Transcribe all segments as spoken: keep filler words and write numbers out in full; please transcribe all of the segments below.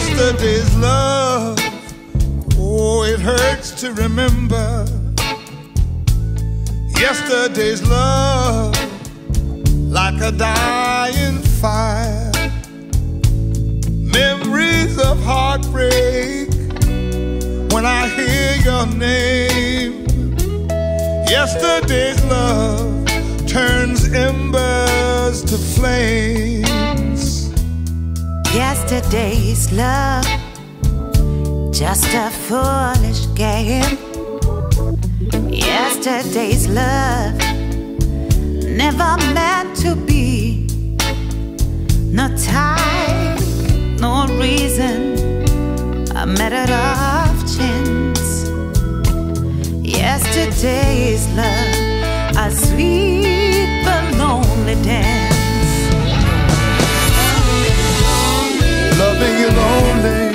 Yesterday's love, oh, it hurts to remember. Yesterday's love, like a dying fire. Memories of heartbreak when I hear your name. Yesterday's love turns embers to flames. Yesterday's love, just a foolish game. Yesterday's love, never meant to be. No time, no reason, a matter of chance. Yesterday's love, a sweet but lonely dance. Loving you lonely,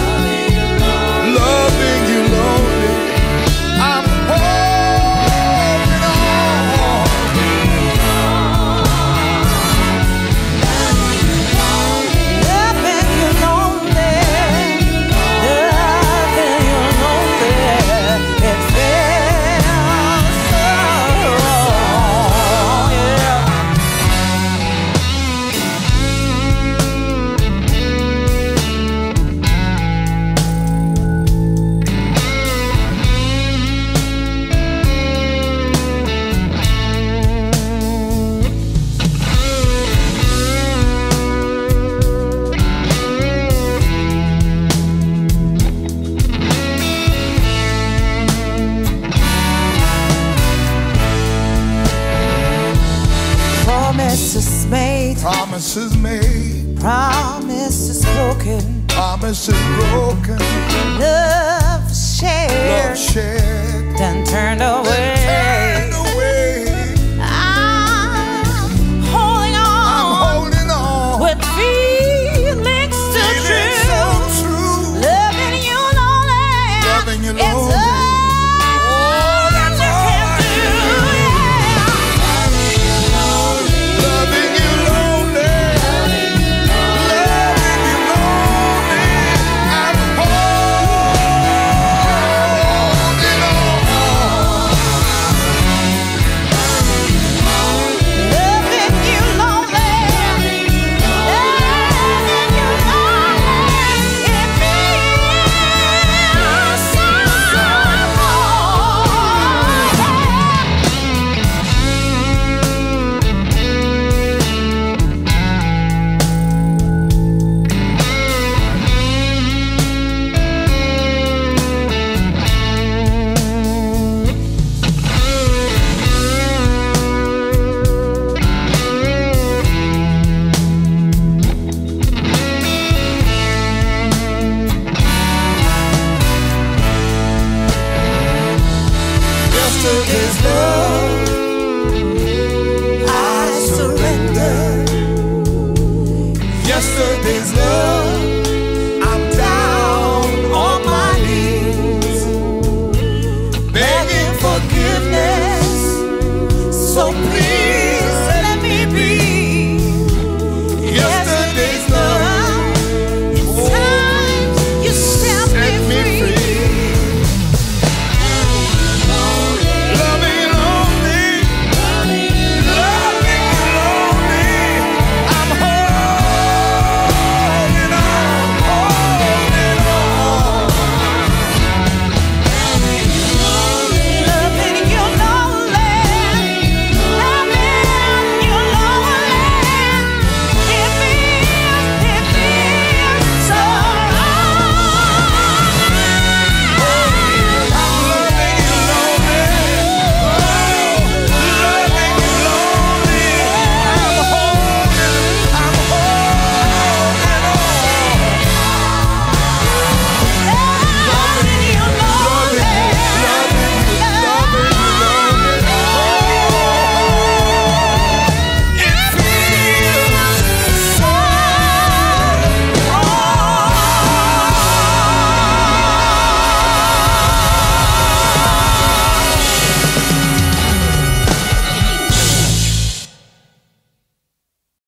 loving you lonely. I'm holding on. Loving you lonely, loving you lonely. It feels so wrong, yeah. Promises made, Promises made, promises broken, promises broken, love shared, love shared. then turned away.